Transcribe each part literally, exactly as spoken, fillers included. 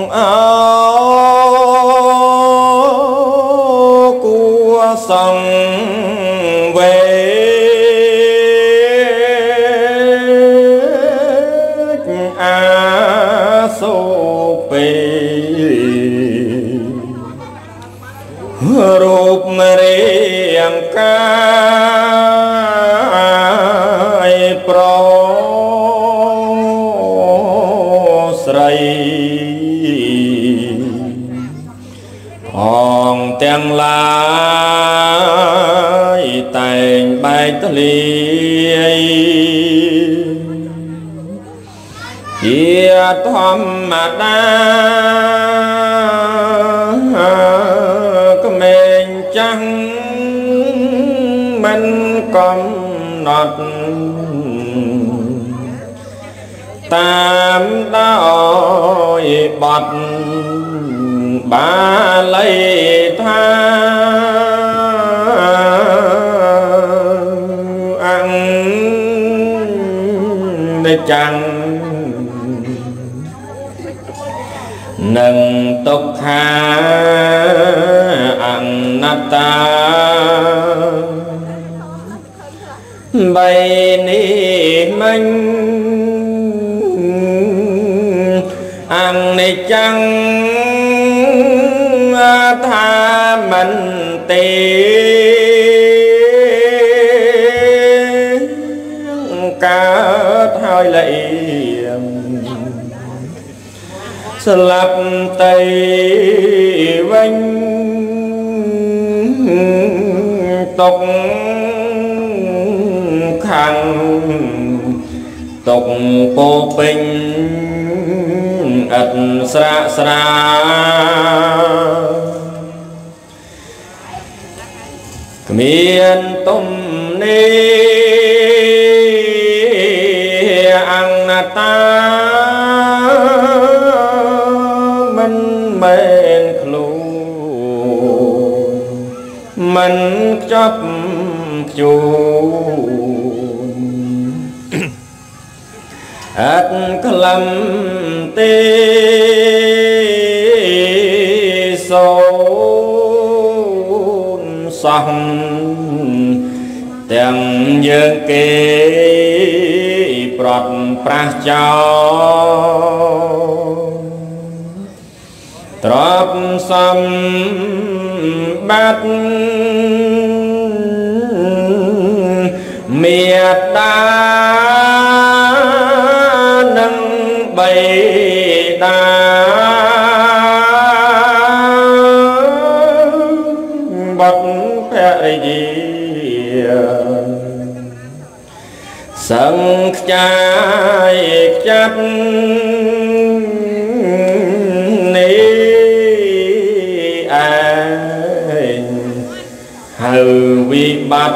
áo của sông về a sô pê rụp riêng cái pro srei hòn tiếng lai thành bài tli chia thom mà đa có mình chẳng mình còn nọt tam đôi bọt ba lấy tha ăn để chẳng nâng tốc ha ăn nát ta bay ni mình ăn này chẳng tha mình tê cả thôi lại lập tay vinh tục khăn tục cô bình ật sra sra miền tôm ni ăn ta men khlu mình chấp chu ắt lâm tê sâu sòng tiếng dương kê prot prah chao trop sam bát miệt ta nâng bầy đa bật phê gì sân trai chắc hư vi bát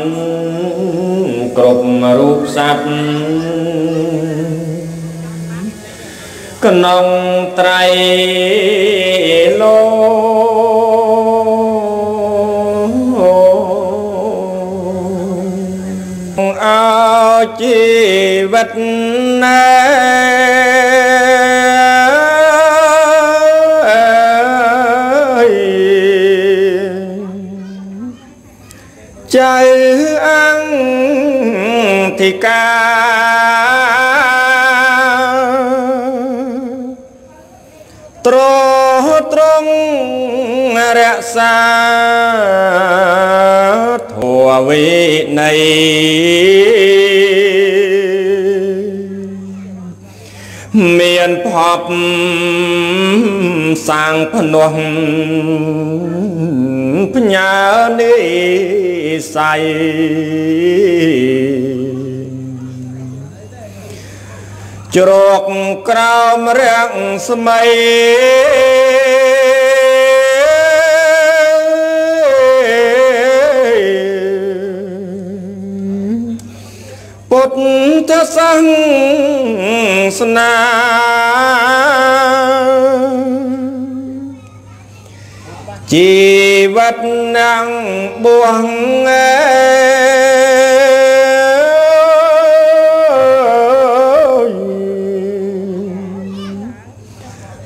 cột rụp sạch nông trai lô áo chi vật chơi ăn thì ca trô trung rẽ xa thua vị này miền pop sang phnom nhà đi say chuộc cam rạng smay bột thơ sang sna chỉ vật năng buông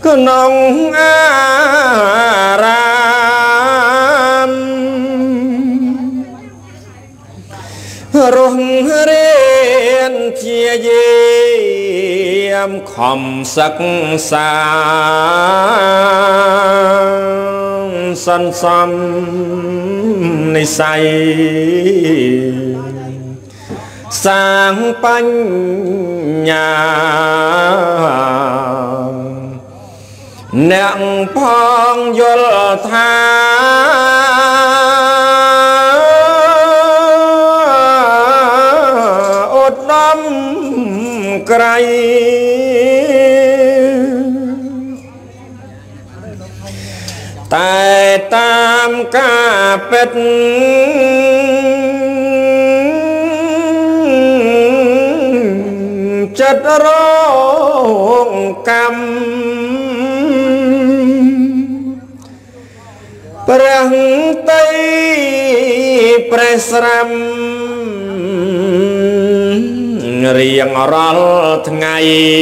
ក្នុងអារាមរស់រៀនជាយាមខំសិក្សាសន្សំនិស័យសាងបញ្ញាអ្នកផងយល់ថាឧត្តមក្រៃតែតាមការពិតចិត្តរងកម្មព្រះតីព្រះស្រាំរៀងរាល់ថ្ងៃ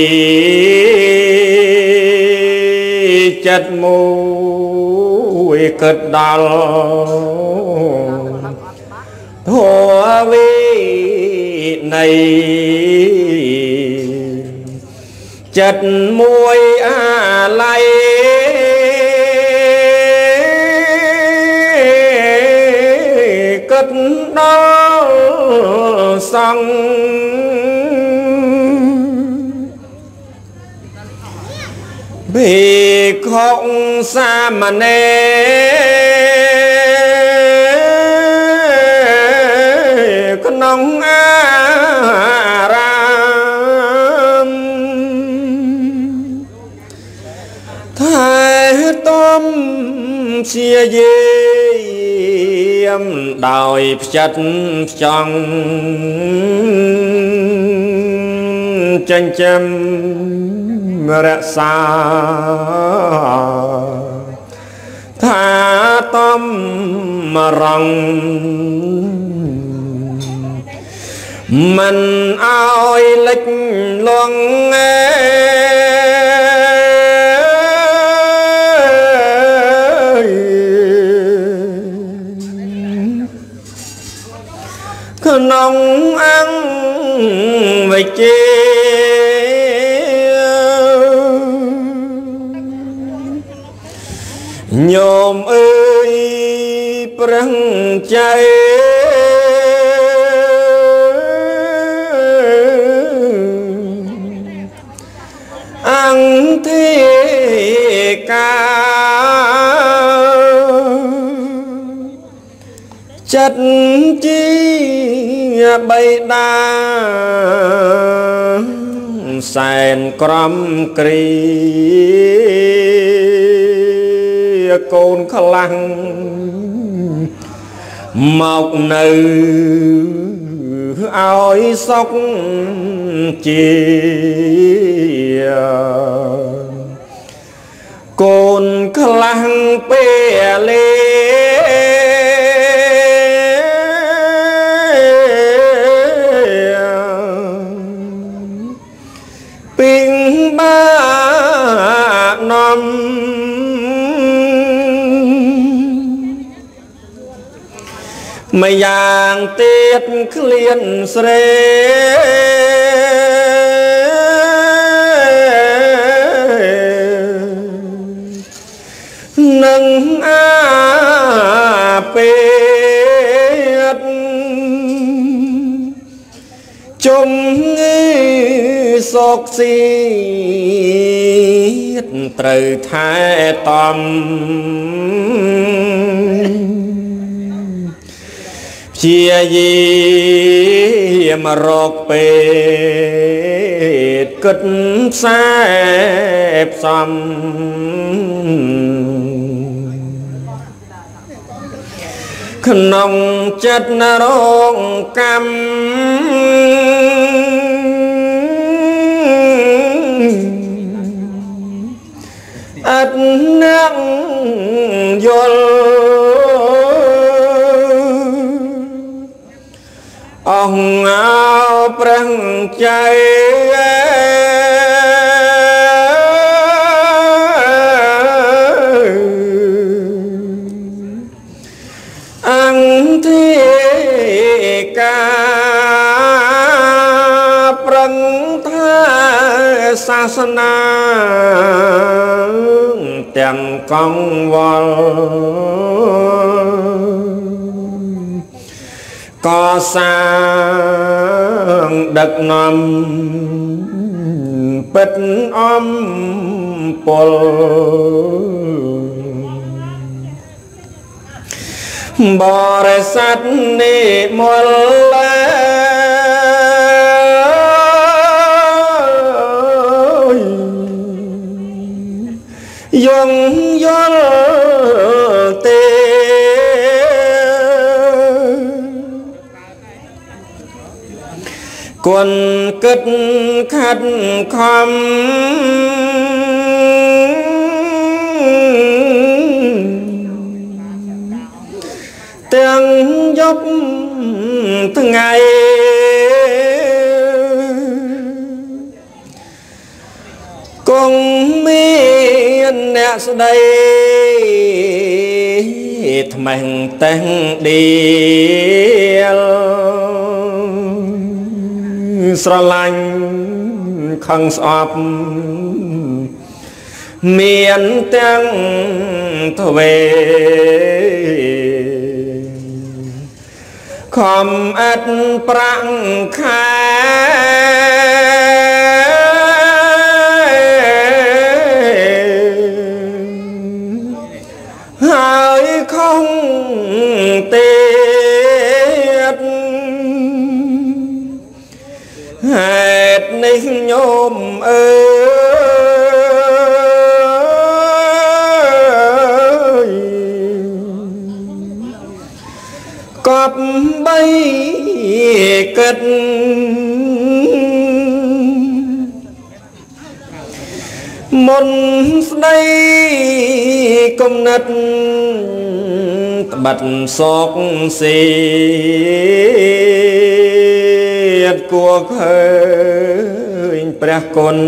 ចិត្តមួយគិតដល់ធម៌វិន័យចិត្តមួយអាល័យគិតដល់សង្ឃភិក្ខុសាមណេរក្នុងអារាមថែទាំជាយាមដោយផ្ចិតផ្ចង់ចិញ្ចឹមរក្សាថាតំរងមិនអោយលិចលងក្នុងអង្គវិជាញោមអើយព្រះចៃអង្គទេកាចិត្តជាបៃតាសែនក្រំគ្រីកូនខ្លាំងមកនៅឲ្យសុខជាកូនខ្លាំងពេលលេពីងបានំម្យ៉ាងទៀតឃ្លានស្រេនឹងអាពេតជំងឺសោកសៀតត្រូវថែតំជាយាមរកពេតគិតផ្សែផ្សំក្នុងចិត្តនរងកម្មអត់នឹងយល់អង្គអោព្រះចៃសនាទាំងកង្វល់កសាងដឹកនាំពិតអំពលបរិស័ទនិមលយងយល់ទេគន់គិតខាត់ខំទាំងយប់ថ្ងៃគង់មានអ្នកស្ដីថ្មេងតែងឌីលស្រឡាញ់ខឹងស្អប់មានទាំងទ្វេខំអត់ប្រាក់ខែហើយខំទៀតហេតុនេះញោមអើយកប់បីគិតមុនស្ដីគំនិតត្បិតសោកសេតគួរឃើញព្រះគុណ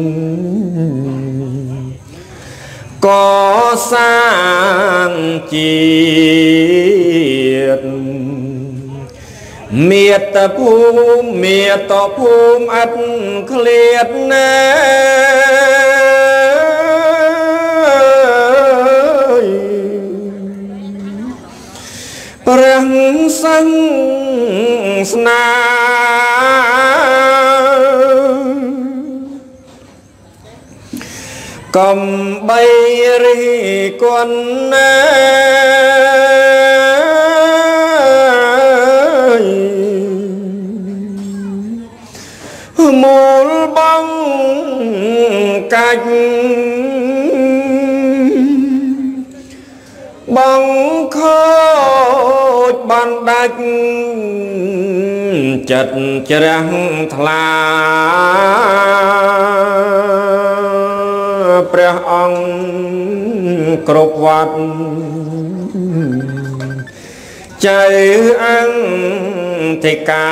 កសាងជាតិមេត្តាភូមិមេត្តាភូមិអត់ឃ្លាតណាព្រះសង្ឃស្នាកំបីរីគន់ណាមូលបងកាច់បងខូចបានដាច់ចិត្តជ្រះថ្លាព្រះអង្គគ្រប់វត្តចៅអង្គតិកា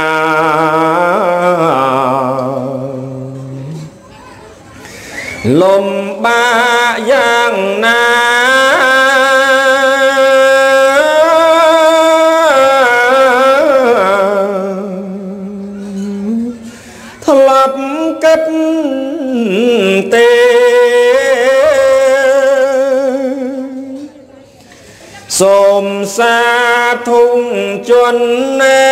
លំបាកយ៉ាងណាធ្លាប់គិតទេសូមសាធុជនណា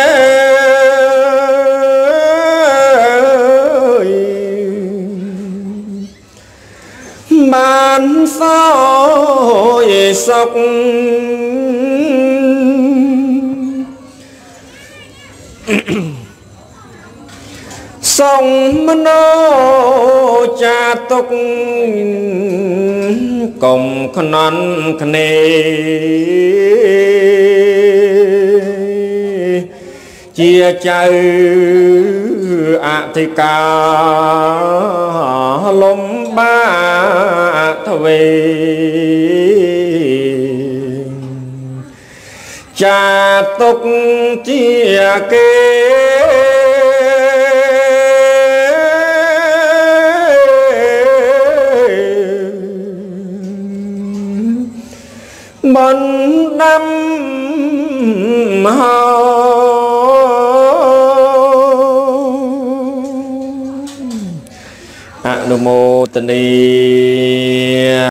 បានសោយសុខសងមโนចាតុកកុំខ្នន់គ្នាជាចៅអធិការលំបាកទ្វេចាតុកជាគេបណ្ដាំហោอนุโมทนี